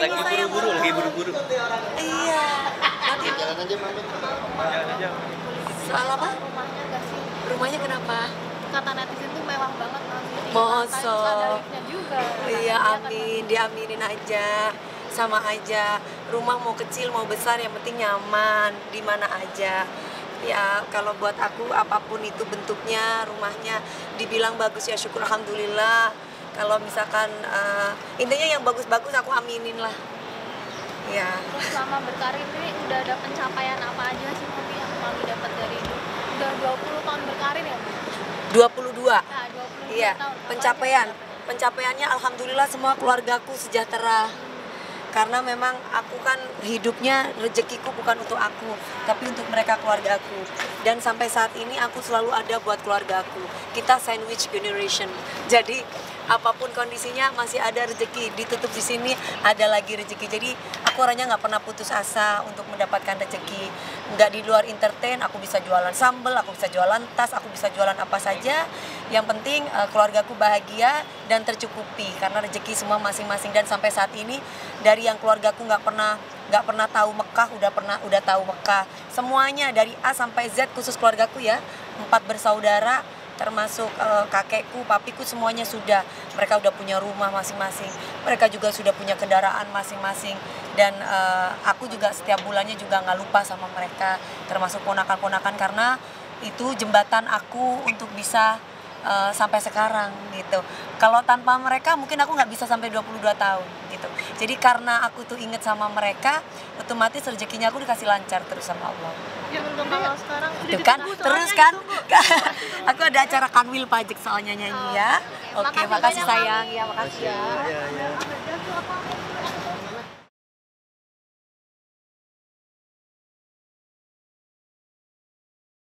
lagi buru-buru, lagi buru-buru. Iya. Nanti Jalan aja Mami. Jalan aja. soal apa? Rumahnya gak sih? Rumahnya kenapa? Kata netizen tuh mewah banget nanti. Masa? Ada liftnya juga. Iya, amin, diaminin aja. Sama aja. Rumah mau kecil mau besar yang penting nyaman di mana aja. Ya, kalau buat aku apapun itu bentuknya, rumahnya dibilang bagus ya syukur alhamdulillah. Kalau misalkan intinya yang bagus-bagus aku aminin lah. Ya. Terus selama berkarir ini udah ada pencapaian apa aja sih Mami yang Mami dapat dari itu? Udah 20 tahun berkarir ya? 22. Nah, 22 Iya, tahun. Apa pencapaian. aja? Pencapaiannya alhamdulillah semua keluargaku sejahtera. Karena memang aku kan hidupnya rezekiku bukan untuk aku, tapi untuk mereka keluargaku. Dan sampai saat ini aku selalu ada buat keluargaku. Kita sandwich generation. Jadi apapun kondisinya masih ada rezeki, ditutup di sini ada lagi rezeki. Jadi aku orangnya nggak pernah putus asa untuk mendapatkan rezeki. Nggak di luar entertain, aku bisa jualan sambal, aku bisa jualan tas, aku bisa jualan apa saja. Yang penting keluargaku bahagia dan tercukupi karena rezeki semua masing-masing. Dan sampai saat ini dari yang keluargaku nggak pernah tahu Mekah udah tahu Mekah. Semuanya dari A sampai Z khusus keluargaku ya, 4 bersaudara. Termasuk kakekku, papiku semuanya sudah. Mereka udah punya rumah masing-masing. Mereka juga sudah punya kendaraan masing-masing. Dan aku juga setiap bulannya juga nggak lupa sama mereka. Termasuk ponakan-ponakan karena itu jembatan aku untuk bisa sampai sekarang gitu. Kalau tanpa mereka mungkin aku nggak bisa sampai 22 tahun gitu. Jadi karena aku tuh inget sama mereka, otomatis rezekinya aku dikasih lancar terus sama Allah. Ya, kalau sekarang Tuh kan, terus kan, aku ada acara Kanwil Pajak soalnya nyanyi ya. Oke, makasih sayang, ya makasih ya. Ya, ya.